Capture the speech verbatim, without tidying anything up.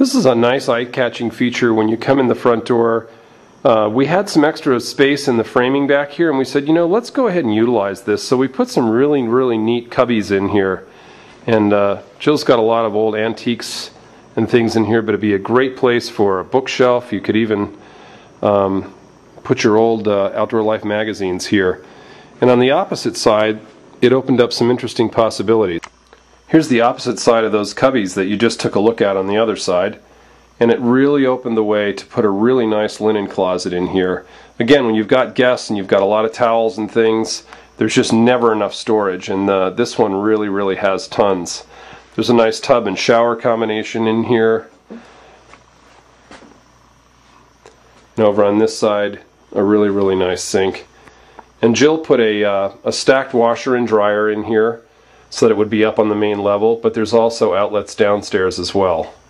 This is a nice eye-catching feature when you come in the front door. Uh, we had some extra space in the framing back here, and we said, you know, let's go ahead and utilize this. So we put some really, really neat cubbies in here. And uh, Jill's got a lot of old antiques and things in here, but it'd be a great place for a bookshelf. You could even um, put your old uh, Outdoor Life magazines here. And on the opposite side, it opened up some interesting possibilities. Here's the opposite side of those cubbies that you just took a look at on the other side. And it really opened the way to put a really nice linen closet in here. Again, when you've got guests and you've got a lot of towels and things, there's just never enough storage, and uh, this one really, really has tons. There's a nice tub and shower combination in here. And over on this side, a really, really nice sink. And Jill put a, uh, a stacked washer and dryer in here so that it would be up on the main level, but there's also outlets downstairs as well.